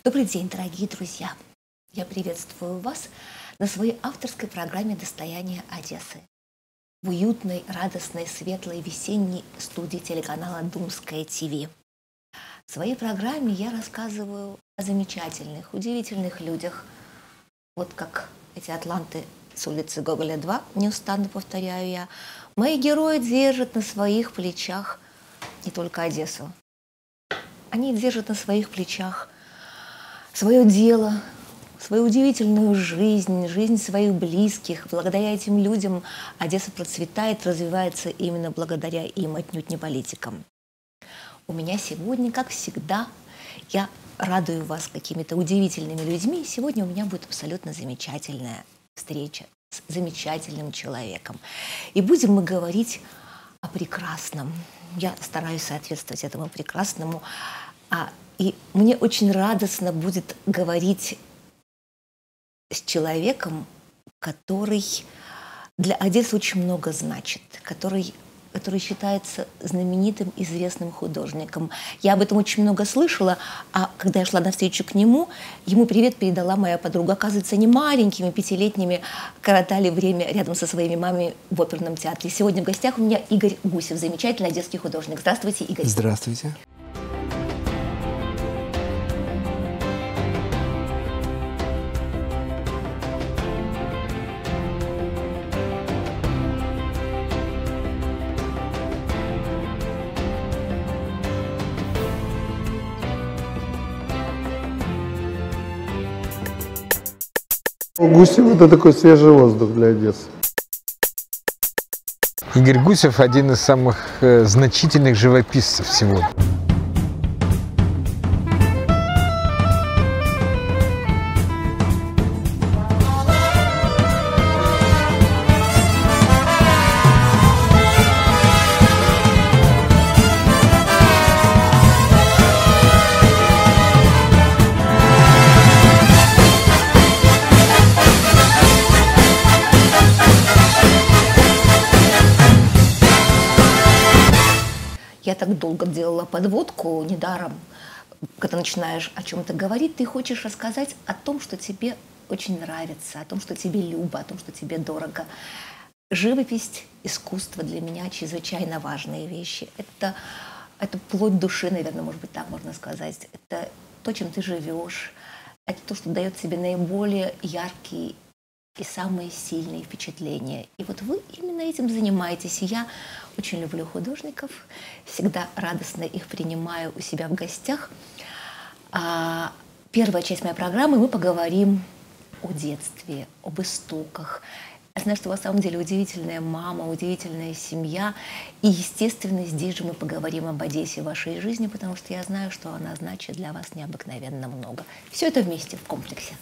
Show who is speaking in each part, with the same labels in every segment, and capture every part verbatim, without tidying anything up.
Speaker 1: Добрый день, дорогие друзья! Я приветствую вас на своей авторской программе «Достояние Одессы» в уютной, радостной, светлой весенней студии телеканала «Думское ТВ». В своей программе я рассказываю о замечательных, удивительных людях, вот как эти атланты с улицы Гоголя два, неустанно повторяю я. Мои герои держат на своих плечах не только Одессу. Они держат на своих плечах свое дело, свою удивительную жизнь, жизнь своих близких. Благодаря этим людям Одесса процветает, развивается именно благодаря им, отнюдь не политикам. У меня сегодня, как всегда, я радую вас какими-то удивительными людьми. Сегодня у меня будет абсолютно замечательная встреча с замечательным человеком. И будем мы говорить о прекрасном. Я стараюсь соответствовать этому прекрасному. А, и мне очень радостно будет говорить с человеком, который для Одессы очень много значит, который, который считается знаменитым, известным художником. Я об этом очень много слышала, а когда я шла навстречу к нему, ему привет передала моя подруга. Оказывается, они маленькими, пятилетними коротали время рядом со своими мамами в оперном театре. Сегодня в гостях у меня Игорь Гусев, замечательный одесский художник. Здравствуйте, Игорь.
Speaker 2: Здравствуйте.
Speaker 3: Гусев – это такой свежий воздух для Одессы.
Speaker 2: Игорь Гусев – один из самых э, значительных живописцев сегодня.
Speaker 1: Я так долго делала подводку, недаром, когда начинаешь о чем-то говорить, ты хочешь рассказать о том, что тебе очень нравится, о том, что тебе любо, о том, что тебе дорого. Живопись, искусство для меня чрезвычайно важные вещи. Это, это плоть души, наверное, может быть, так можно сказать. Это то, чем ты живешь. Это то, что дает тебе наиболее яркие и самые сильные впечатления. И вот вы именно этим занимаетесь. И я очень люблю художников, всегда радостно их принимаю у себя в гостях. А первая часть моей программы мы поговорим о детстве, об истоках. Я знаю, что у вас на самом деле удивительная мама, удивительная семья. И, естественно, здесь же мы поговорим об Одессе, вашей жизни, потому что я знаю, что она значит для вас необыкновенно много. Все это вместе, в комплексе.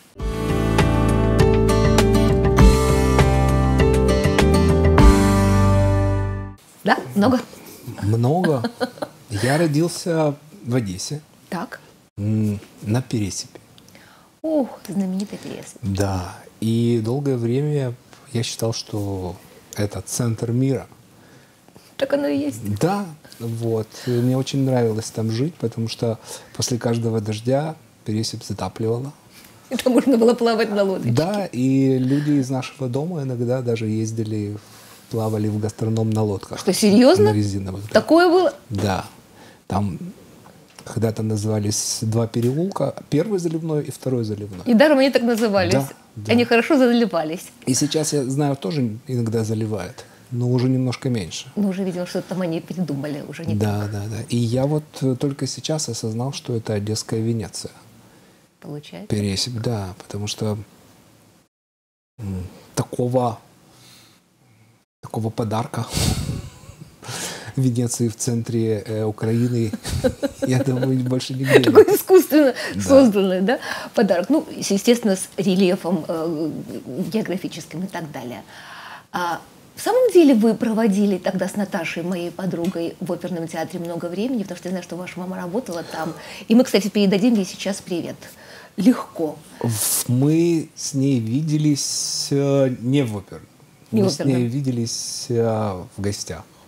Speaker 1: Да? Много?
Speaker 2: Много. Я родился в Одессе.
Speaker 1: Так.
Speaker 2: На Пересипе.
Speaker 1: Ух, знаменитый Пересип.
Speaker 2: Да. И долгое время я считал, что это центр мира.
Speaker 1: Так оно и есть.
Speaker 2: Да. Вот. И мне очень нравилось там жить, потому что после каждого дождя Пересип затапливало.
Speaker 1: И там можно было плавать на лодочке.
Speaker 2: Да, и люди из нашего дома иногда даже ездили в плавали в гастроном на лодках.
Speaker 1: Что, серьезно?
Speaker 2: На резиновых. Да.
Speaker 1: Такое было?
Speaker 2: Да. Там когда-то назывались два переулка. Первый заливной и второй заливной.
Speaker 1: И даром они так назывались.
Speaker 2: Да, да.
Speaker 1: Они хорошо заливались.
Speaker 2: И сейчас, я знаю, тоже иногда заливают, но уже немножко меньше.
Speaker 1: Ну, уже, видимо, что-то там они придумали. Уже не
Speaker 2: да,
Speaker 1: так.
Speaker 2: да, да. И я вот только сейчас осознал, что это Одесская Венеция.
Speaker 1: Получается?
Speaker 2: Пересип, да. Потому что м, такого... Такого подарка Венеции в центре э, Украины, я думаю, больше нигде.
Speaker 1: Такой искусственно созданный, да, подарок. Ну, естественно, с рельефом э, географическим и так далее. А в самом деле вы проводили тогда с Наташей, моей подругой, в оперном театре много времени, потому что я знаю, что ваша мама работала там. И мы, кстати, передадим ей сейчас привет. Легко.
Speaker 2: Мы с ней виделись э, не в оперном.
Speaker 1: Не
Speaker 2: Мы
Speaker 1: в
Speaker 2: с ней виделись э, в гостях.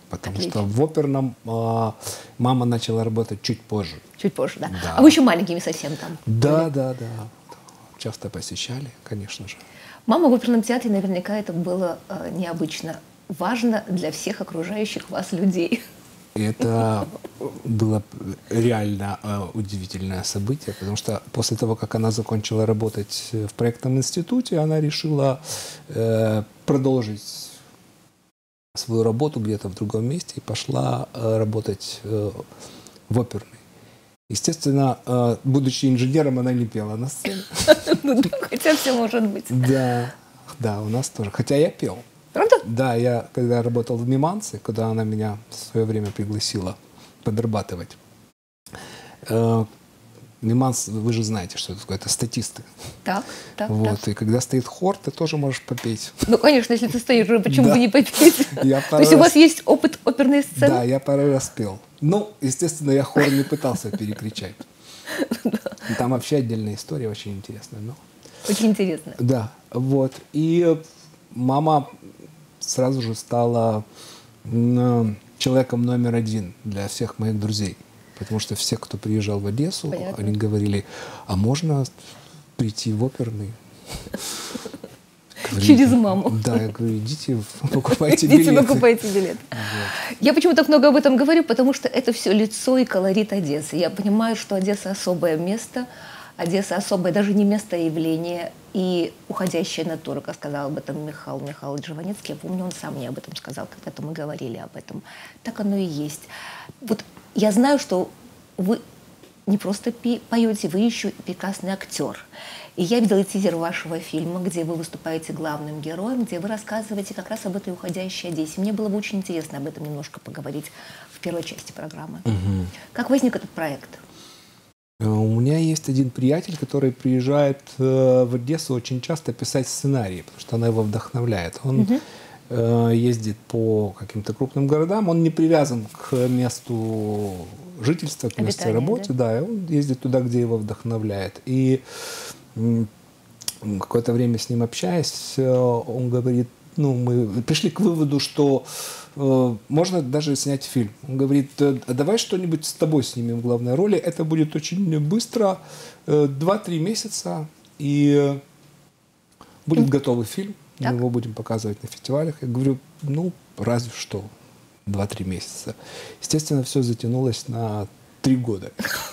Speaker 2: Потому
Speaker 1: Отлично.
Speaker 2: что в оперном а, мама начала работать чуть позже.
Speaker 1: Чуть позже, да.
Speaker 2: Да.
Speaker 1: А вы еще маленькими совсем там?
Speaker 2: Да,
Speaker 1: были?
Speaker 2: да, да. Часто посещали, конечно же.
Speaker 1: Мама в оперном театре, наверняка это было э, необычно важно для всех окружающих вас людей.
Speaker 2: И это было реально э, удивительное событие, потому что после того, как она закончила работать в проектном институте, она решила э, продолжить свою работу где-то в другом месте и пошла э, работать э, в оперной. Естественно, э, будучи инженером, она не пела на сцене.
Speaker 1: Ну да, хотя все может быть.
Speaker 2: Да, да, у нас тоже. Хотя я пел.
Speaker 1: Правда?
Speaker 2: Да, я когда работал в Мимансе, куда она меня в свое время пригласила подрабатывать. Э, Миманс, вы же знаете, что это такое, это статисты.
Speaker 1: Так, так,
Speaker 2: Вот,
Speaker 1: так.
Speaker 2: и когда стоит хор, ты тоже можешь попеть.
Speaker 1: Ну, конечно, если ты стоишь, почему
Speaker 2: Да.
Speaker 1: бы не попеть?
Speaker 2: Я
Speaker 1: То есть у
Speaker 2: пару
Speaker 1: вас
Speaker 2: раз-
Speaker 1: есть опыт оперной сцены?
Speaker 2: Да, я пару раз пел. Ну, естественно, я хор не пытался перекричать. Там вообще отдельная история, очень интересная. Но...
Speaker 1: Очень интересно.
Speaker 2: Да, вот. И мама сразу же стала м, человеком номер один для всех моих друзей. Потому что все, кто приезжал в Одессу,
Speaker 1: Понятно.
Speaker 2: они говорили, а можно прийти в оперный? Говорю,
Speaker 1: Через маму.
Speaker 2: Да, я говорю, идите, покупайте
Speaker 1: Идите,
Speaker 2: билеты.
Speaker 1: покупайте билет. Я почему так много об этом говорю, потому что это все лицо и колорит Одессы. Я понимаю, что Одесса особое место, Одесса особое даже не место явления и уходящая натура, как сказал об этом Михаил Михайлович Жванецкий. Я помню, он сам мне об этом сказал, когда-то мы говорили об этом. Так оно и есть. Вот я знаю, что вы не просто пи- поете, вы еще и прекрасный актер. И я видела тизер вашего фильма, где вы выступаете главным героем, где вы рассказываете как раз об этой уходящей Одессе. Мне было бы очень интересно об этом немножко поговорить в первой части программы.
Speaker 2: Мгм.
Speaker 1: Как возник этот проект?
Speaker 2: Э, У меня есть один приятель, который приезжает э, в Одессу очень часто писать сценарии, потому что она его вдохновляет. Он э, ездит по каким-то крупным городам, он не привязан к месту жительства, к месту
Speaker 1: Обитания,
Speaker 2: работы, да, и он ездит туда, где его вдохновляет. И м, какое-то время с ним общаясь, э, он говорит, ну, мы пришли к выводу, что э, можно даже снять фильм. Он говорит, «Э, а давай что-нибудь с тобой снимем в главной роли, это будет очень быстро, э, два-три месяца, и э, будет готовый фильм,
Speaker 1: Так.
Speaker 2: мы его будем показывать на фестивалях. Я говорю, ну, разве что два-три месяца. Естественно, все затянулось на три года.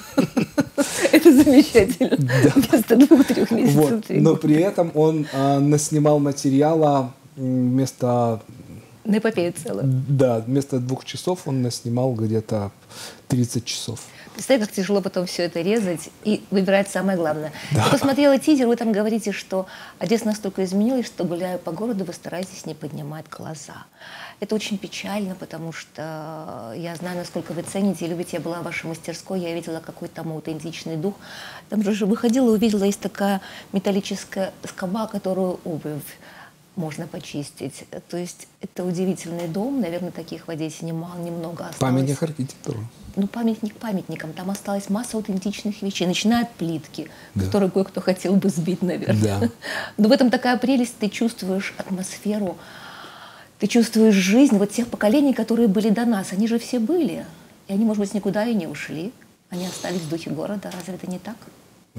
Speaker 1: Это замечательно. Вместо двух-трех месяцев.
Speaker 2: Вот.
Speaker 1: три
Speaker 2: Но
Speaker 1: года.
Speaker 2: при этом он а, наснимал материала м, вместо,
Speaker 1: На эпопею целую.
Speaker 2: да, вместо двух часов он наснимал где-то тридцать часов.
Speaker 1: Представь, как тяжело потом все это резать и выбирать самое главное. Я посмотрела тизер, вы там говорите, что Одесса настолько изменилась, что, гуляя по городу, вы стараетесь не поднимать глаза. Это очень печально, потому что я знаю, насколько вы цените и любите. Я была в вашей мастерской, я видела какой-то там аутентичный дух. Там же выходила, увидела, есть такая металлическая скоба, которую обувь можно почистить. То есть это удивительный дом. Наверное, таких в Одессе немало, немного осталось.
Speaker 2: Памятник архитектуры.
Speaker 1: Ну, памятник памятникам. Там осталась масса аутентичных вещей, начиная от плитки,
Speaker 2: Да.
Speaker 1: которую кое-кто хотел бы сбить, наверное.
Speaker 2: Да.
Speaker 1: Но в этом такая прелесть. Ты чувствуешь атмосферу, ты чувствуешь жизнь вот тех поколений, которые были до нас. Они же все были. И они, может быть, никуда и не ушли. Они остались в духе города. Разве это не так?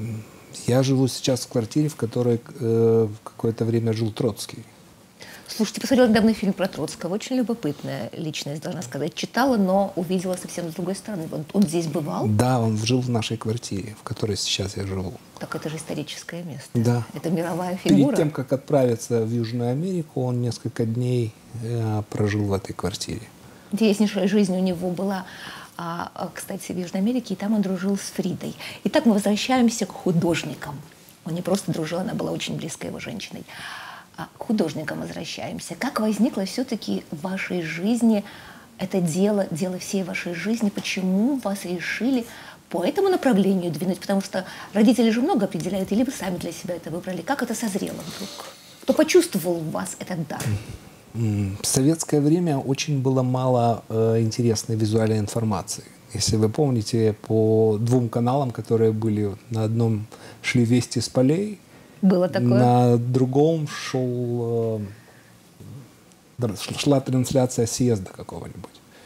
Speaker 2: Я живу сейчас в квартире, в которой э, какое-то время жил Троцкий.
Speaker 1: Слушайте, посмотрела недавно фильм про Троцкого. Очень любопытная личность, должна сказать. Читала, но увидела совсем с другой стороны. Он, он здесь бывал?
Speaker 2: Да, он жил в нашей квартире, в которой сейчас я живу.
Speaker 1: Так это же историческое место.
Speaker 2: Да.
Speaker 1: Это мировая
Speaker 2: Перед
Speaker 1: фигура.
Speaker 2: тем, как отправиться в Южную Америку, он несколько дней э, прожил в этой квартире.
Speaker 1: Интереснейшая жизнь у него была, а, а, кстати, в Южной Америке, и там он дружил с Фридой. Итак, мы возвращаемся к художникам. Он не просто дружил, она была очень близкой его женщиной. А к художникам возвращаемся. Как возникло все-таки в вашей жизни это дело, дело всей вашей жизни? Почему вас решили по этому направлению двинуть? Потому что родители же много определяют, или вы сами для себя это выбрали? Как это созрело вдруг? Кто почувствовал в вас этот дар?
Speaker 2: М, В советское время очень было мало э, интересной визуальной информации. Если вы помните, по двум каналам, которые были, на одном шли вести с полей,
Speaker 1: Было такое?
Speaker 2: на другом шел, э, др- шла трансляция съезда какого-нибудь.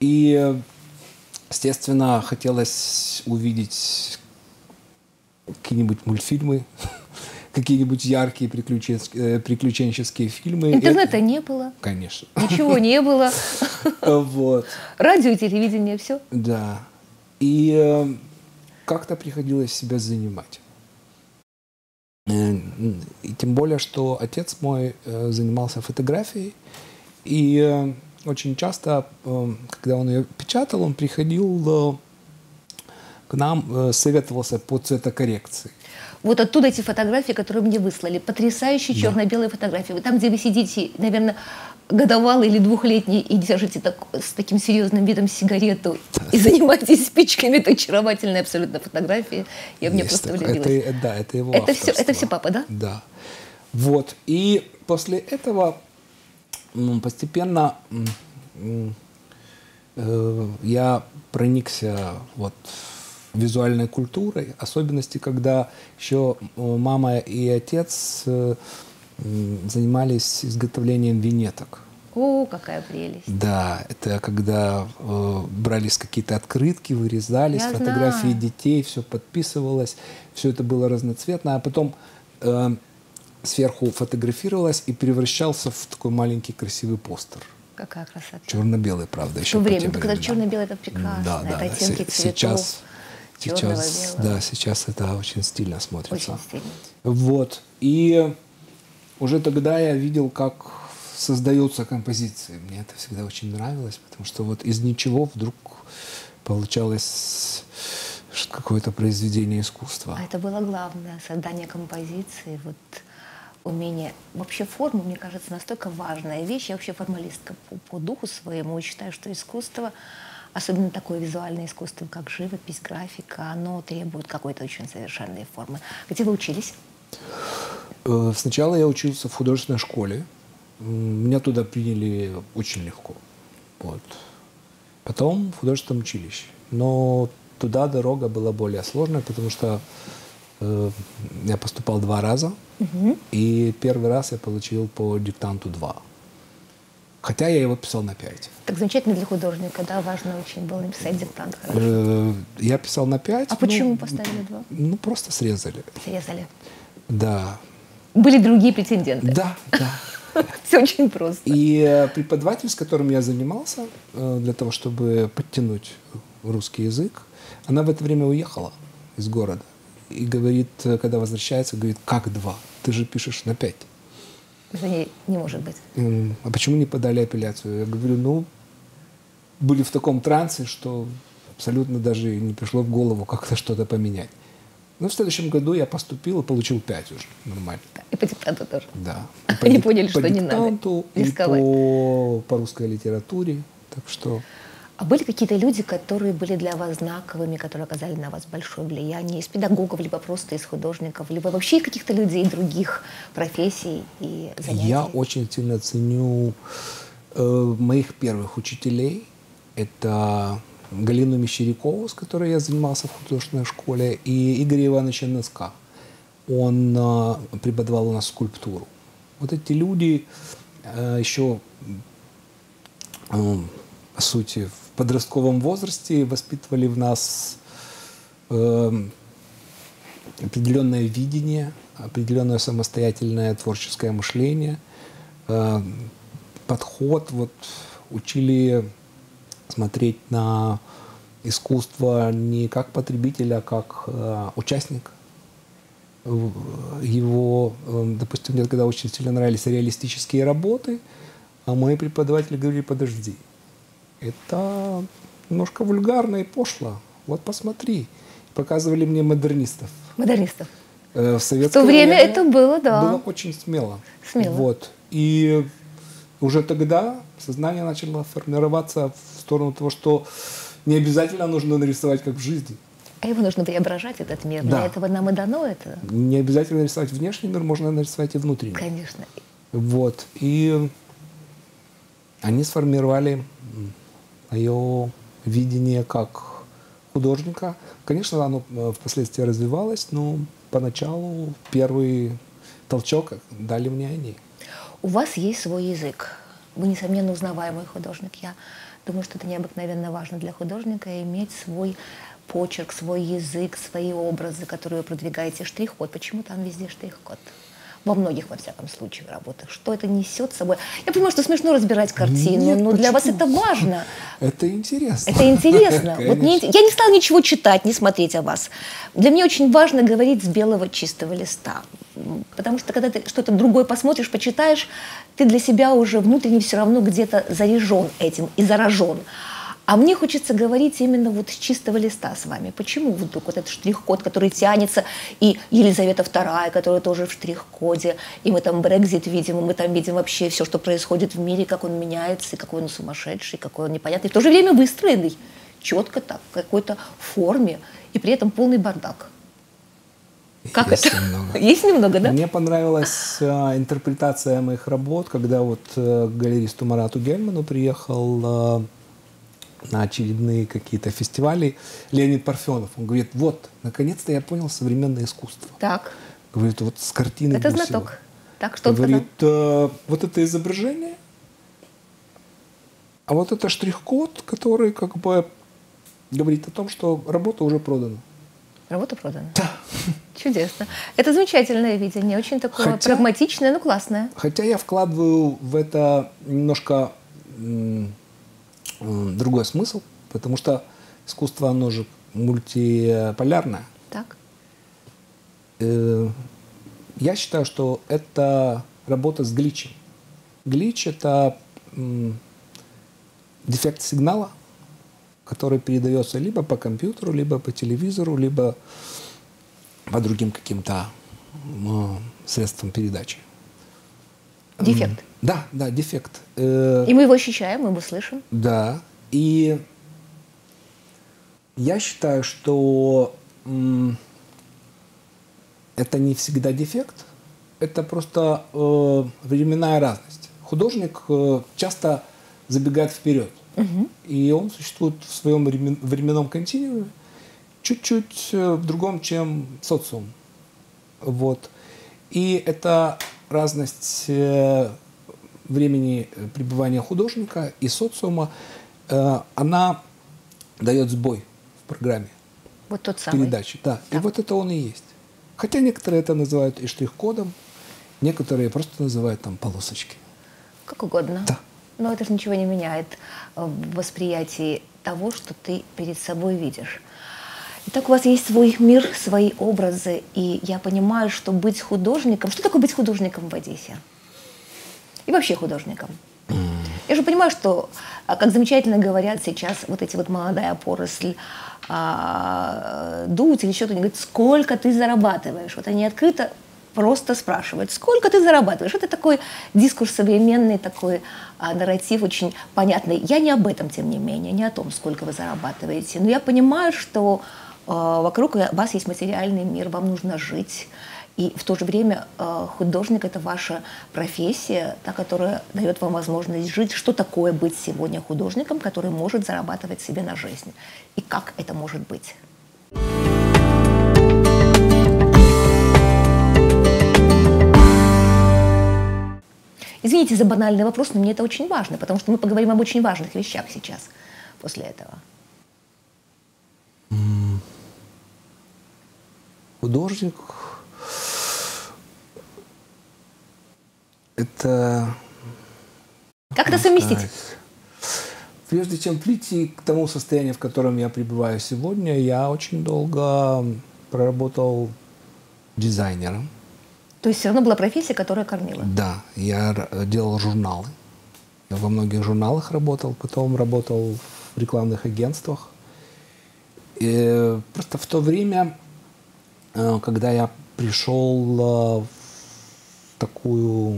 Speaker 2: И, естественно, хотелось увидеть какие-нибудь мультфильмы, какие-нибудь яркие приключенческие, приключенческие фильмы.
Speaker 1: Интернета не было.
Speaker 2: Конечно.
Speaker 1: Ничего не было.
Speaker 2: Вот.
Speaker 1: Радио, телевидение, все.
Speaker 2: Да. И э, как-то приходилось себя занимать. Э, и тем более, что отец мой э, занимался фотографией. И э, очень часто, э, когда он ее печатал, он приходил э, к нам, э, советовался по цветокоррекции.
Speaker 1: Вот оттуда эти фотографии, которые мне выслали. Потрясающие
Speaker 2: Да.
Speaker 1: черно-белые фотографии. Вы там, где вы сидите, наверное, годовалый или двухлетний, и держите так, с таким серьезным видом сигарету и занимаетесь спичками, это очаровательные абсолютно фотографии. Я в нее
Speaker 2: Есть
Speaker 1: просто
Speaker 2: такое.
Speaker 1: влюбилась.
Speaker 2: Это, да, это его
Speaker 1: Это все,
Speaker 2: авторство.
Speaker 1: это все папа, да?
Speaker 2: Да. Вот. И после этого м, постепенно м, м, э, я проникся вот визуальной культурой, особенности, когда еще мама и отец э, м, занимались изготовлением винеток.
Speaker 1: О, какая прелесть.
Speaker 2: Да, это когда э, брались какие-то открытки, вырезались,
Speaker 1: Я
Speaker 2: фотографии
Speaker 1: знаю.
Speaker 2: детей, все подписывалось, все это было разноцветно, а потом э, сверху фотографировалось и превращался в такой маленький красивый постер.
Speaker 1: Какая красота.
Speaker 2: Черно-белый, правда,
Speaker 1: В
Speaker 2: еще
Speaker 1: то
Speaker 2: по
Speaker 1: время,
Speaker 2: тем
Speaker 1: ну, когда
Speaker 2: временам.
Speaker 1: черно-белый, это прекрасно.
Speaker 2: Да, да,
Speaker 1: это
Speaker 2: да.
Speaker 1: оттенки
Speaker 2: Се-
Speaker 1: цветов.
Speaker 2: Сейчас,
Speaker 1: черного,
Speaker 2: сейчас,
Speaker 1: белого.
Speaker 2: да, сейчас это очень стильно смотрится.
Speaker 1: Очень стильно.
Speaker 2: Вот. И уже тогда я видел, как создаются композиции. Мне это всегда очень нравилось, потому что вот из ничего вдруг получалось какое-то произведение искусства.
Speaker 1: А это было главное, создание композиции, вот умение. Вообще форма, мне кажется, настолько важная вещь. Я вообще формалистка по, по духу своему и считаю, что искусство, особенно такое визуальное искусство, как живопись, графика, оно требует какой-то очень совершенной формы. Где вы учились?
Speaker 2: Э, Сначала я учился в художественной школе. М, Меня туда приняли очень легко. Вот. Потом в художественном училище. Но туда дорога была более сложная, потому что э, я поступал два раза. И первый раз я получил по диктанту два. Хотя я его писал на пять.
Speaker 1: Так замечательно для художника, да, важно очень было написать диктант хорошо.
Speaker 2: Э, Я писал на пять.
Speaker 1: А почему поставили два?
Speaker 2: Ну, просто срезали.
Speaker 1: Срезали.
Speaker 2: Да.
Speaker 1: Были другие претенденты.
Speaker 2: Да, да.
Speaker 1: Все очень просто.
Speaker 2: И э, преподаватель, с которым я занимался, э, для того, чтобы подтянуть русский язык, она в это время уехала из города. И говорит, э, когда возвращается, говорит, как два? Ты же пишешь на пять.
Speaker 1: За ней не может быть.
Speaker 2: М, А почему не подали апелляцию? Я говорю, ну, были в таком трансе, что абсолютно даже не пришло в голову как-то что-то поменять. Но в следующем году я поступил и получил пять уже, нормально.
Speaker 1: И по диктанту тоже.
Speaker 2: Да.
Speaker 1: Они
Speaker 2: дик-
Speaker 1: поняли,
Speaker 2: по
Speaker 1: что не надо
Speaker 2: диктанту и
Speaker 1: рисковать.
Speaker 2: по, по русской литературе. Так что...
Speaker 1: А были какие-то люди, которые были для вас знаковыми, которые оказали на вас большое влияние из педагогов, либо просто из художников, либо вообще из каких-то людей других профессий и занятий?
Speaker 2: Я очень сильно ценю э, моих первых учителей. Это Галину Мещерякову, с которой я занимался в художественной школе, и Игоря Ивановича Носка. Он э, преподавал у нас скульптуру. Вот эти люди э, еще, э, по сути, в подростковом возрасте воспитывали в нас э, определенное видение, определенное самостоятельное творческое мышление, э, подход, вот, учили смотреть на искусство не как потребителя, а как э, участник. Его, э, допустим, мне когда очень сильно нравились реалистические работы, а мои преподаватели говорили, подожди, это немножко вульгарно и пошло. Вот посмотри. Показывали мне модернистов.
Speaker 1: Модернистов.
Speaker 2: Э, В
Speaker 1: В
Speaker 2: советское
Speaker 1: то время это было, да.
Speaker 2: было очень смело.
Speaker 1: Смело.
Speaker 2: Вот. И уже тогда сознание начало формироваться в сторону того, что не обязательно нужно нарисовать как в жизни.
Speaker 1: А его нужно преображать, этот мир.
Speaker 2: Да.
Speaker 1: Для этого нам и дано это.
Speaker 2: Не обязательно нарисовать внешний мир, можно нарисовать и внутренний.
Speaker 1: Конечно.
Speaker 2: Вот. И они сформировали мое видение как художника. Конечно, оно э, впоследствии развивалось, но поначалу первый толчок дали мне они.
Speaker 1: У вас есть свой язык. Вы, несомненно, узнаваемый художник. Я Думаю, что это необыкновенно важно для художника иметь свой почерк, свой язык, свои образы, которые вы продвигаете. Штрих-код. Почему там везде штрих-код? Во многих, во всяком случае, работах. Что это несет с собой? Я понимаю, что смешно разбирать картину,
Speaker 2: Нет,
Speaker 1: но для вас
Speaker 2: почему?
Speaker 1: это важно.
Speaker 2: Это интересно.
Speaker 1: Это интересно. Вот мне,
Speaker 2: Конечно.
Speaker 1: я не стала ничего читать, не смотреть о вас. Для меня очень важно говорить с белого чистого листа. Потому что когда ты что-то другое посмотришь, почитаешь, ты для себя уже внутренне все равно где-то заряжен этим и заражен. А мне хочется говорить именно вот с чистого листа с вами. Почему вдруг вот этот штрих-код, который тянется, и Елизавета вторая, которая тоже в штрих-коде, и мы там Брексит видим, и мы там видим вообще все, что происходит в мире, как он меняется, и какой он сумасшедший, какой он непонятный, в то же время выстроенный, четко так, в какой-то форме, и при этом полный бардак. Как
Speaker 2: Есть
Speaker 1: это?
Speaker 2: немного.
Speaker 1: Есть немного, да?
Speaker 2: Мне понравилась а, интерпретация моих работ, когда вот а, к галеристу Марату Гельману приехал а, на очередные какие-то фестивали Леонид Парфенов. Он говорит, вот, наконец-то я понял современное искусство.
Speaker 1: Так.
Speaker 2: Говорит, вот с картины
Speaker 1: Это
Speaker 2: Гусева.
Speaker 1: знаток. Так, что он сказал?
Speaker 2: Говорит, а, вот это изображение, а вот это штрих-код, который как бы говорит о том, что работа уже продана.
Speaker 1: Работа продана?
Speaker 2: Да.
Speaker 1: Чудесно. Это замечательное видение, очень такое
Speaker 2: Хотя-
Speaker 1: прагматичное, но классное.
Speaker 2: Хотя я вкладываю в это немножко м, м, другой смысл, потому что искусство, оно же мультиполярное.
Speaker 1: Так.
Speaker 2: Э, Я считаю, что это работа с гличем. Глич – это м, дефект сигнала, который передается либо по компьютеру, либо по телевизору, либо по другим каким-то м, средствам передачи.
Speaker 1: Дефект.
Speaker 2: М, Да, да, дефект. Э,
Speaker 1: И мы его ощущаем, мы его слышим.
Speaker 2: Да. И я считаю, что м, это не всегда дефект, это просто э, временная разность. Художник э, часто забегает вперед, и он существует в своем времен- временном континууме чуть-чуть э, в другом, чем социум. Вот. И эта разность э, времени пребывания художника и социума, э, она дает сбой в программе
Speaker 1: Вот тот самый.
Speaker 2: передачи. Да. И
Speaker 1: Так.
Speaker 2: вот это он и есть. Хотя некоторые это называют и штрих-кодом, некоторые просто называют там полосочки.
Speaker 1: Как угодно.
Speaker 2: Да.
Speaker 1: Но это же ничего не меняет э, в восприятии того, что ты перед собой видишь. Итак, у вас есть свой мир, свои образы, и я понимаю, что быть художником... Что такое быть художником в Одессе? И вообще художником. Я же понимаю, что, а, как замечательно говорят сейчас вот эти вот молодая поросль, а, Дудь или что-то, они говорят, сколько ты зарабатываешь? Вот они открыто просто спрашивают, сколько ты зарабатываешь? Это такой дискурс современный, такой а, нарратив очень понятный. Я не об этом, тем не менее, не о том, сколько вы зарабатываете. Но я понимаю, что а, вокруг вас есть материальный мир, вам нужно жить. И в то же время э, художник – это ваша профессия, та, которая дает вам возможность жить. Что такое быть сегодня художником, который может зарабатывать себе на жизнь? И как это может быть? Извините за банальный вопрос, но мне это очень важно, потому что мы поговорим об очень важных вещах сейчас, после этого.
Speaker 2: Художник – это…
Speaker 1: Как это совместить?
Speaker 2: сказать, Прежде чем прийти к тому состоянию, в котором я пребываю сегодня, я очень долго проработал дизайнером.
Speaker 1: То есть все равно была профессия, которая кормила.
Speaker 2: Да, я р- делал журналы. Я во многих журналах работал, потом работал в рекламных агентствах. И просто в то время, э, когда я пришел э, в такую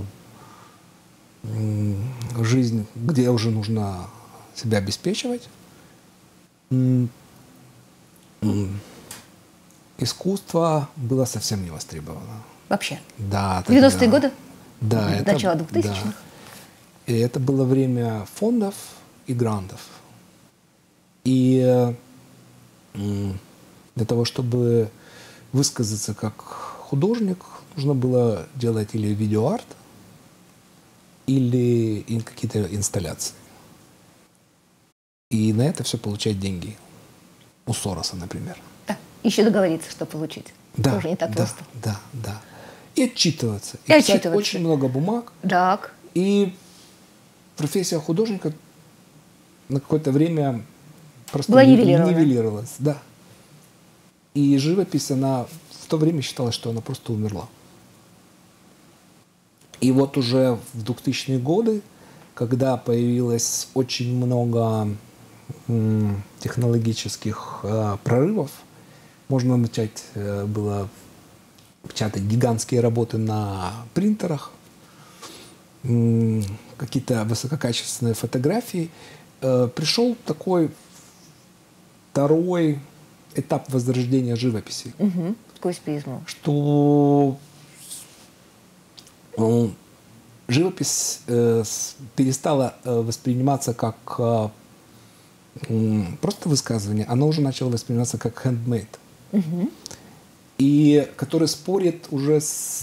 Speaker 2: м, жизнь, где уже нужно себя обеспечивать, м, м, искусство было совсем не востребовано.
Speaker 1: Вообще.
Speaker 2: Да,
Speaker 1: девяностые
Speaker 2: тогда-
Speaker 1: годы?
Speaker 2: Да, это,
Speaker 1: Начало двухтысячных?
Speaker 2: да. И это было время фондов и грантов. И э, м, для того, чтобы высказаться как художник, нужно было делать или видеоарт, или ин- какие-то инсталляции. и на это все получать деньги. У Сороса, например.
Speaker 1: Да. Еще договориться, что получить.
Speaker 2: Да,
Speaker 1: Тоже не так
Speaker 2: да,
Speaker 1: просто.
Speaker 2: да, да. И отчитываться. И,
Speaker 1: И
Speaker 2: писать
Speaker 1: отчитываться.
Speaker 2: очень много бумаг.
Speaker 1: Так.
Speaker 2: И профессия художника на какое-то время просто
Speaker 1: Была
Speaker 2: ни-
Speaker 1: нивелирована.
Speaker 2: нивелировалась. Да. И живопись, она в то время считалась, что она просто умерла. И вот уже в двухтысячные годы, когда появилось очень много м, технологических э, прорывов, можно начать э, было печатать гигантские работы на принтерах, м, какие-то высококачественные фотографии. Э, пришел такой второй этап возрождения живописи,
Speaker 1: Угу. Сквозь призму.
Speaker 2: что э, живопись э, с- перестала э, восприниматься как э, м, просто высказывание, она уже начала восприниматься как handmade.
Speaker 1: Угу.
Speaker 2: И который спорит уже с,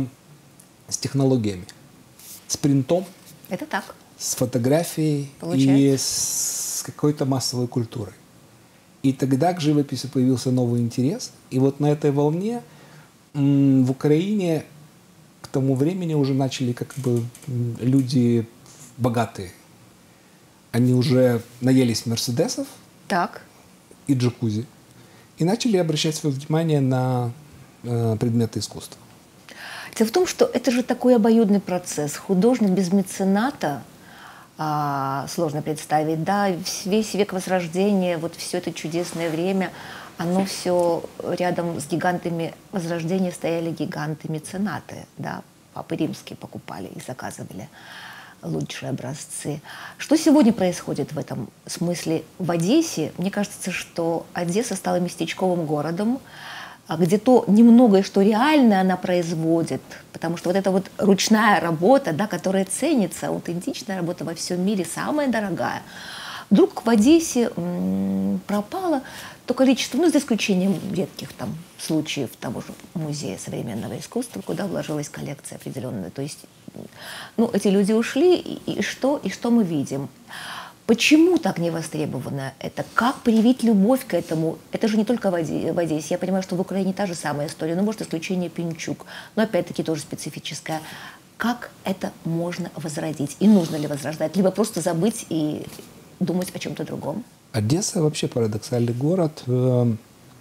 Speaker 2: с технологиями, с принтом,
Speaker 1: Это так.
Speaker 2: с фотографией и
Speaker 1: Получается.
Speaker 2: с какой-то массовой культурой. И тогда к живописи появился новый интерес. И вот на этой волне м, в Украине к тому времени уже начали как бы м, люди богатые. Они уже наелись мерседесов
Speaker 1: Так.
Speaker 2: и джакузи и начали обращать свое внимание на э, предметы искусства.
Speaker 1: Дело в том, что это же такой обоюдный процесс. Художник без мецената а, сложно представить, да, весь век Возрождения, вот все это чудесное время, оно все рядом с гигантами Возрождения стояли гиганты-меценаты, да, папы римские покупали и заказывали лучшие образцы. Что сегодня происходит в этом смысле в Одессе? Мне кажется, что Одесса стала местечковым городом, где то немногое, что реально она производит, потому что вот эта вот ручная работа, да, которая ценится, аутентичная работа во всем мире, самая дорогая, вдруг в Одессе м, пропало то количество, ну, за исключением редких там случаев того же музея современного искусства, куда вложилась коллекция определенная. То есть, ну, эти люди ушли, и, и что, и что мы видим? Почему так не востребовано это? Как привить любовь к этому? Это же не только в Оде- в Одессе. Я понимаю, что в Украине та же самая история, но, может, исключение Пинчук. Но, опять-таки, тоже специфическая. Как это можно возродить? И нужно ли возрождать? Либо просто забыть и думать о чем-то другом?
Speaker 2: Одесса вообще парадоксальный город. Э,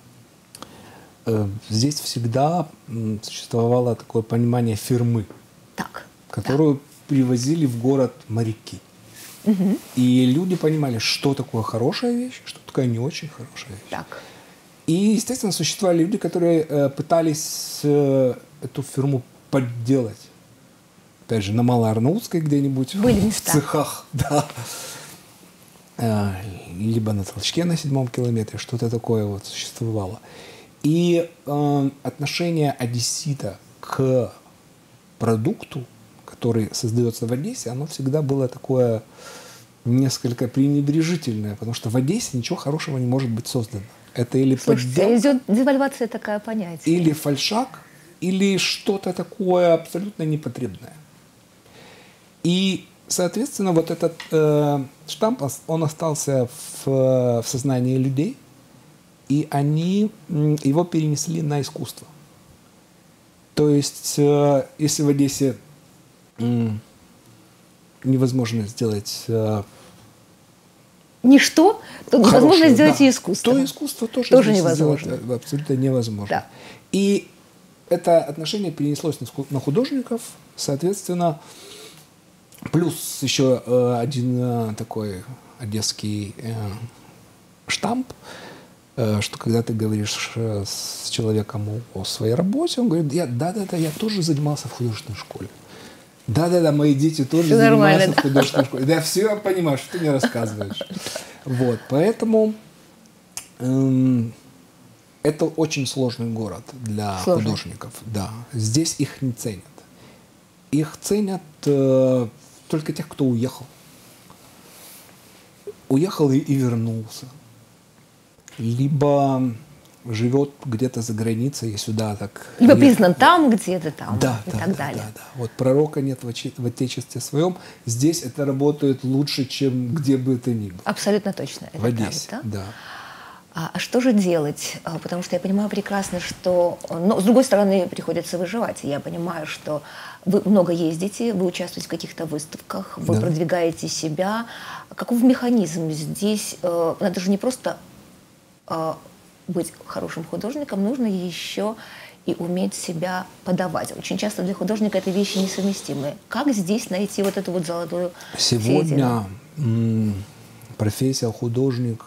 Speaker 2: э, Здесь всегда м, существовало такое понимание фирмы,
Speaker 1: Так.
Speaker 2: которую привозили в город моряки. И люди понимали, что такое хорошая вещь, что такое не очень хорошая вещь.
Speaker 1: Так.
Speaker 2: И, естественно, существовали люди, которые э, пытались э, эту фирму подделать. Опять же, на Малоарнаутской где-нибудь,
Speaker 1: Были
Speaker 2: в
Speaker 1: места.
Speaker 2: цехах, да. Э, либо на Толчке на седьмом километре, что-то такое вот существовало. И э, отношение одессита к продукту, который создается в Одессе, оно всегда было такое несколько пренебрежительное, потому что в Одессе ничего хорошего не может быть создано. Это или
Speaker 1: Слушайте,
Speaker 2: подделка,
Speaker 1: идет девальвация такая понятие.
Speaker 2: или фальшак, или что-то такое абсолютно непотребное. И, соответственно, вот этот э, штамп, он остался в, в сознании людей, и они м, его перенесли на искусство. То есть, э, если в Одессе м, невозможно сделать э,
Speaker 1: Ничто, то невозможно
Speaker 2: хорошее,
Speaker 1: сделать
Speaker 2: да,
Speaker 1: и искусство.
Speaker 2: то искусство тоже,
Speaker 1: Тоже
Speaker 2: здесь
Speaker 1: невозможно.
Speaker 2: сделать, э, абсолютно невозможно.
Speaker 1: Да.
Speaker 2: И это отношение перенеслось на ску- на художников, соответственно, плюс еще э, один э, такой одесский э, штамп, э, что когда ты говоришь э, с человеком о, о своей работе, он говорит, я, да-да-да, я тоже занимался в художественной школе. Да-да-да, мои дети тоже
Speaker 1: Всё
Speaker 2: занимаются
Speaker 1: нормально,
Speaker 2: в художественной школе. Да, все я понимаю, что ты мне рассказываешь. Вот, поэтому эм, это очень сложный город для
Speaker 1: Сложный.
Speaker 2: художников. Да, здесь их не ценят. Их ценят э, только тех, кто уехал. Уехал и, и вернулся. Либо живет где-то за границей и сюда так...
Speaker 1: Либо
Speaker 2: нет.
Speaker 1: признан там, где-то там,
Speaker 2: Да,
Speaker 1: и
Speaker 2: да,
Speaker 1: так
Speaker 2: да,
Speaker 1: далее.
Speaker 2: да, да. Вот пророка нет в, очи- в отечестве своем. Здесь это работает лучше, чем где бы это ни было.
Speaker 1: Абсолютно точно. Это
Speaker 2: В Одессе,
Speaker 1: правда, да?
Speaker 2: да.
Speaker 1: А, а что же делать? А, Потому что я понимаю прекрасно, что... Но, с другой стороны, приходится выживать. Я понимаю, что вы много ездите, вы участвуете в каких-то выставках, вы
Speaker 2: Да.
Speaker 1: продвигаете себя. Каков механизм здесь? Э, Надо же не просто э, быть хорошим художником, нужно еще и уметь себя подавать. Очень часто для художника это вещи несовместимые. Как здесь найти вот эту вот золотую середину?
Speaker 2: Сегодня м, профессия художник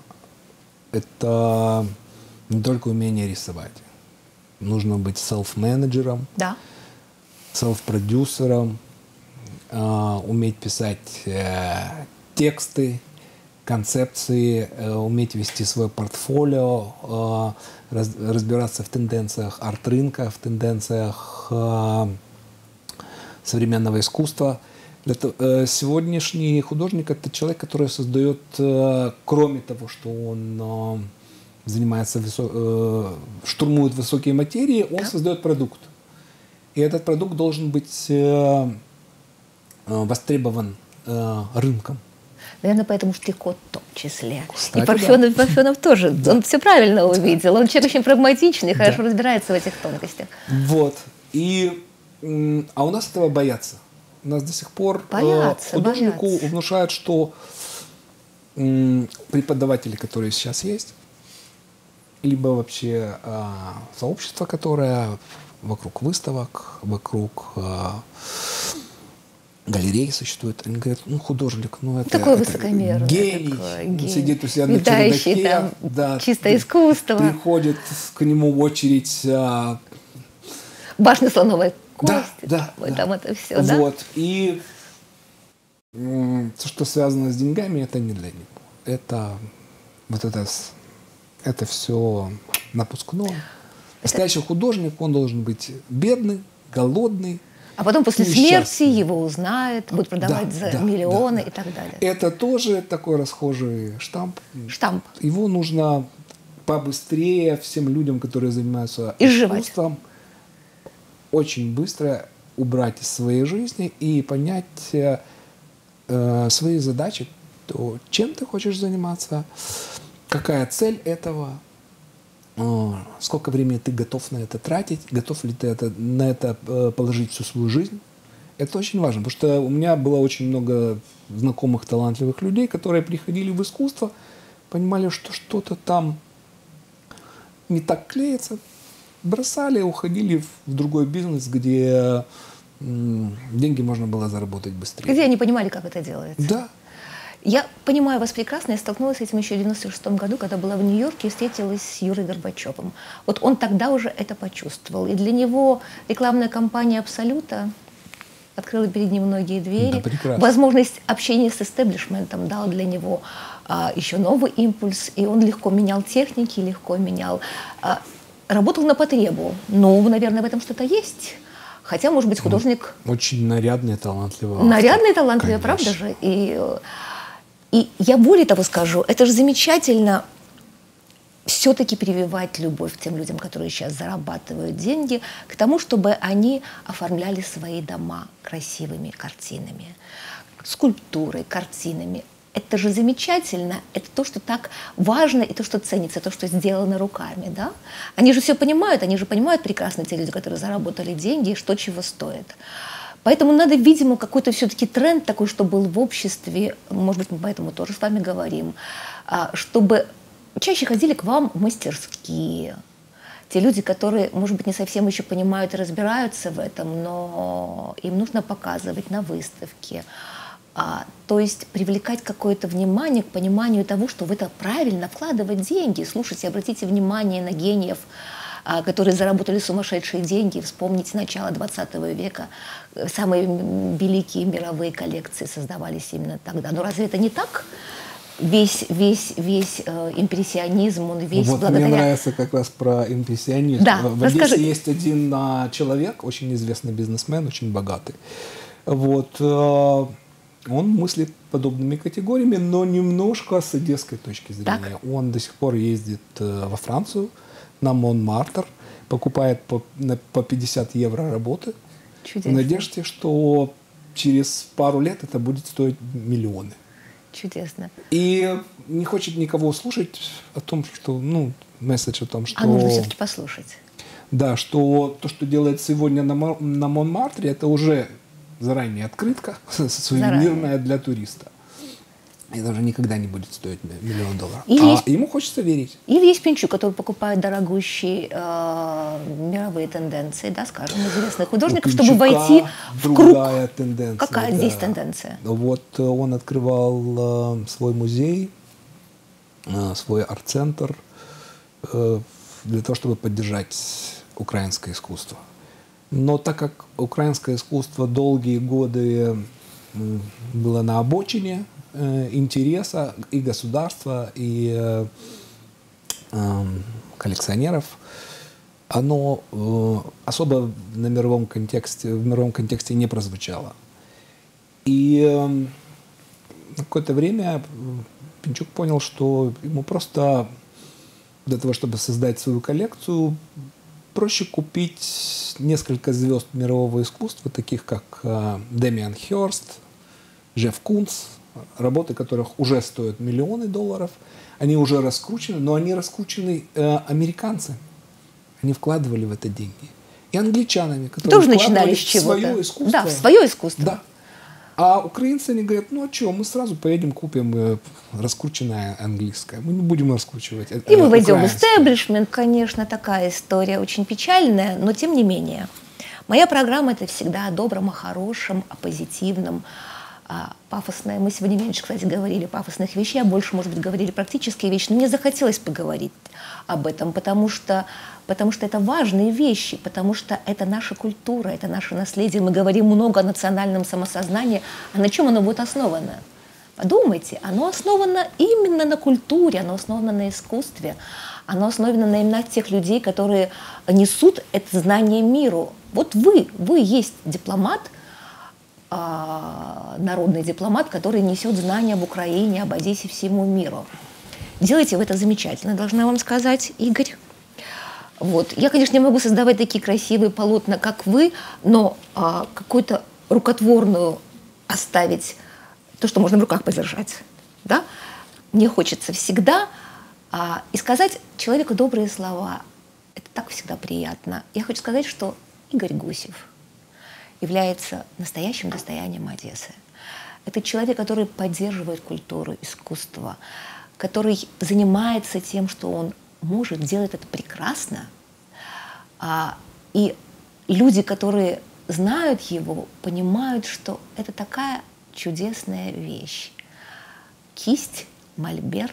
Speaker 2: – это не только умение рисовать. Нужно быть селф-менеджером,
Speaker 1: Да.
Speaker 2: селф-продюсером, э, уметь писать э, тексты, концепции, э, уметь вести свое портфолио, э, раз- разбираться в тенденциях арт-рынка, в тенденциях э, современного искусства. Для то- э, сегодняшний художник – это человек, который создает, э, кроме того, что он э, занимается, высо- э, штурмует высокие материи, он
Speaker 1: Да.
Speaker 2: создает продукт. И этот продукт должен быть э, э, востребован э, рынком.
Speaker 1: Наверное, поэтому Штико в том числе.
Speaker 2: Кстати,
Speaker 1: и Парфенов, Парфенов тоже. Он все правильно увидел. Он человек очень прагматичный, хорошо
Speaker 2: Да.
Speaker 1: разбирается в этих тонкостях.
Speaker 2: Вот. И, м, а у нас этого боятся. У нас до сих пор э,
Speaker 1: Боятся,
Speaker 2: художнику
Speaker 1: боятся.
Speaker 2: внушают, что м, преподаватели, которые сейчас есть, либо вообще э, сообщество, которое вокруг выставок, вокруг э, галерей существует, они говорят, ну, художник, ну, это,
Speaker 1: Такой
Speaker 2: это
Speaker 1: высокомерный,
Speaker 2: гений,
Speaker 1: такой
Speaker 2: он
Speaker 1: гений,
Speaker 2: сидит у себя на
Speaker 1: витающий
Speaker 2: чердаке,
Speaker 1: там,
Speaker 2: да,
Speaker 1: чистое
Speaker 2: при-
Speaker 1: искусство.
Speaker 2: приходит к нему очередь э,
Speaker 1: Башня слоновой кости.
Speaker 2: да,
Speaker 1: там, и
Speaker 2: да.
Speaker 1: там это все, да?
Speaker 2: Вот. И м, то, что связано с деньгами, это не для него. Это вот это, с- это все напускное. Настоящий художник, он должен быть бедный, голодный.
Speaker 1: А потом после
Speaker 2: несчастный.
Speaker 1: смерти его узнают, будут продавать
Speaker 2: Да,
Speaker 1: за
Speaker 2: да,
Speaker 1: миллионы
Speaker 2: да, да.
Speaker 1: и так далее.
Speaker 2: Это тоже такой расхожий штамп.
Speaker 1: Штамп.
Speaker 2: Его нужно побыстрее всем людям, которые занимаются
Speaker 1: Изживать.
Speaker 2: искусством, очень быстро убрать из своей жизни и понять э, э, свои задачи, то, чем ты хочешь заниматься, какая цель этого, э, сколько времени ты готов на это тратить, готов ли ты это, на это э, положить всю свою жизнь. Это очень важно, потому что у меня было очень много знакомых талантливых людей, которые приходили в искусство, понимали, что что-то там не так клеится, бросали, уходили в другой бизнес, где м, деньги можно было заработать быстрее.
Speaker 1: Где они понимали, как это делается.
Speaker 2: Да.
Speaker 1: Я понимаю вас прекрасно, я столкнулась с этим еще в девяносто шестом году, когда была в Нью-Йорке и встретилась с Юрой Горбачевым. Вот он тогда уже это почувствовал. И для него рекламная кампания «Абсолюта» открыла перед ним многие двери.
Speaker 2: Да, прекрасно.
Speaker 1: Возможность общения с истеблишментом дала для него а, еще новый импульс, и он легко менял техники, легко менял... А, работал на потребу. Ну, наверное, в этом что-то есть. Хотя, может быть, художник...
Speaker 2: Очень нарядный, талантливый автор.
Speaker 1: Нарядный, талантливый,
Speaker 2: Конечно.
Speaker 1: правда же? И, и я более того скажу, это же замечательно все-таки прививать любовь к тем людям, которые сейчас зарабатывают деньги, к тому, чтобы они оформляли свои дома красивыми картинами, скульптурой, картинами. Это же замечательно, это то, что так важно, и то, что ценится, то, что сделано руками, да? Они же все понимают, они же понимают прекрасно, те люди, которые заработали деньги, что чего стоит. Поэтому надо, видимо, какой-то все-таки тренд такой, что был в обществе, может быть, мы поэтому тоже с вами говорим, чтобы чаще ходили к вам в мастерские. Те люди, которые, может быть, не совсем еще понимают и разбираются в этом, но им нужно показывать на выставке. А, то есть привлекать какое-то внимание к пониманию того, что в это правильно вкладывать деньги. Слушайте, обратите внимание на гениев, а, которые заработали сумасшедшие деньги. Вспомните начало двадцатого века. Самые великие мировые коллекции создавались именно тогда. Но разве это не так? Весь, весь, весь э, импрессионизм, он весь
Speaker 2: Вот
Speaker 1: благодаря...
Speaker 2: мне нравится как раз про импрессионизм.
Speaker 1: Да,
Speaker 2: в Одессе
Speaker 1: расскажите.
Speaker 2: есть один а, человек, очень известный бизнесмен, очень богатый. Вот, э, Он мыслит подобными категориями, но немножко с одесской точки зрения.
Speaker 1: Так.
Speaker 2: Он до сих пор ездит э, во Францию, на Монмартр, покупает по, на, по пятьдесят евро работы.
Speaker 1: Чудесно.
Speaker 2: В надежде, что через пару лет это будет стоить миллионы.
Speaker 1: Чудесно.
Speaker 2: И не хочет никого слушать о том, что, ну, месседж о том, что...
Speaker 1: А нужно все-таки послушать.
Speaker 2: Да, что то, что делает сегодня на, Мо- на Монмартре, это уже заранее открытка, сувенирная для туриста. И даже никогда не будет стоить миллион долларов.
Speaker 1: И
Speaker 2: а
Speaker 1: есть-
Speaker 2: ему хочется верить.
Speaker 1: Или есть Пинчук, который покупает дорогущие э, мировые тенденции, да, скажем, известных
Speaker 2: У
Speaker 1: художников, чтобы
Speaker 2: Пинчука
Speaker 1: войти в круг.
Speaker 2: другая тенденция.
Speaker 1: Какая
Speaker 2: да.
Speaker 1: здесь тенденция?
Speaker 2: Вот э, он открывал э, свой музей, э, свой арт-центр э, для того, чтобы поддержать украинское искусство. Но так как украинское искусство долгие годы м, было на обочине э, интереса и государства, и э, эм, коллекционеров, оно э, особо на мировом контексте, в мировом контексте не прозвучало. И э, на какое-то время Пинчук понял, что ему просто для того, чтобы создать свою коллекцию, проще купить несколько звезд мирового искусства, таких как э, Демиан Хёрст, Джефф Кунц, работы которых уже стоят миллионы долларов. Они уже раскручены, но они раскручены э, американцами. Они вкладывали в это деньги. И англичанами, которые
Speaker 1: Тоже начинали
Speaker 2: вкладывали
Speaker 1: с
Speaker 2: в
Speaker 1: чего-то.
Speaker 2: свое искусство.
Speaker 1: Да, в свое искусство.
Speaker 2: Да. А украинцы, они говорят, ну а что, мы сразу поедем, купим э, раскрученное английское. Мы не будем раскручивать.
Speaker 1: И мы войдем в
Speaker 2: украинское.
Speaker 1: истеблишмент, конечно, такая история очень печальная, но тем не менее. Моя программа – это всегда о добром, о хорошем, о позитивном, о пафосное. Мы сегодня меньше, кстати, говорили пафосных вещей, а больше, может быть, говорили практические вещи. Но мне захотелось поговорить об этом, потому что, потому что это важные вещи, потому что это наша культура, это наше наследие. Мы говорим много о национальном самосознании. А на чем оно будет основано? Подумайте, оно основано именно на культуре, оно основано на искусстве, оно основано на именах тех людей, которые несут это знание миру. Вот вы, вы есть дипломат, а, народный дипломат, который несет знания об Украине, об Одессе всему миру. Делаете вы это замечательно, должна вам сказать, Игорь. Вот. Я, конечно, не могу создавать такие красивые полотна, как вы, но а, какую-то рукотворную оставить, то, что можно в руках подержать. Да? Мне хочется всегда а, и сказать человеку добрые слова. Это так всегда приятно. Я хочу сказать, что Игорь Гусев является настоящим достоянием Одессы. Это человек, который поддерживает культуру, искусство, который занимается тем, что он может, делает это прекрасно. А, и люди, которые знают его, понимают, что это такая чудесная вещь. Кисть, мольберт.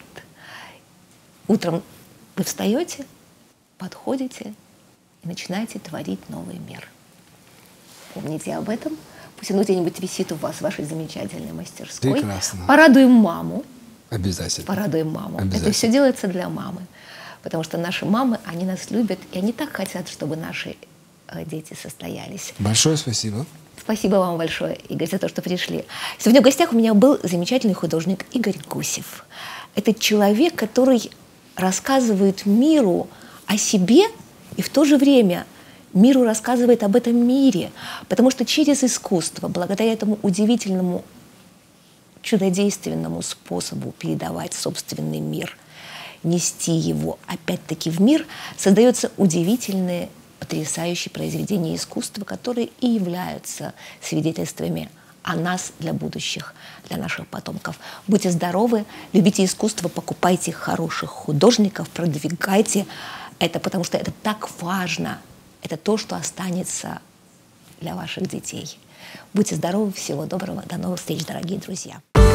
Speaker 1: Утром вы встаете, подходите и начинаете творить новый мир. Помните об этом. Пусть оно где-нибудь висит у вас в вашей замечательной мастерской.
Speaker 2: Прекрасно.
Speaker 1: Порадуем маму.
Speaker 2: Обязательно.
Speaker 1: Порадуем маму.
Speaker 2: Обязательно.
Speaker 1: Это все делается для мамы. Потому что наши мамы, они нас любят, и они так хотят, чтобы наши э, дети состоялись.
Speaker 2: Большое спасибо.
Speaker 1: Спасибо вам большое, Игорь, за то, что пришли. Сегодня в гостях у меня был замечательный художник Игорь Гусев. Это человек, который рассказывает миру о себе и в то же время миру рассказывает об этом мире. Потому что через искусство, благодаря этому удивительному, чудодейственному способу передавать собственный мир, нести его опять-таки в мир, создается удивительное, потрясающее произведение искусства, которые и являются свидетельствами о нас для будущих, для наших потомков. Будьте здоровы, любите искусство, покупайте хороших художников, продвигайте это, потому что это так важно. Это то, что останется для ваших детей. Будьте здоровы, всего доброго, до новых встреч, дорогие друзья.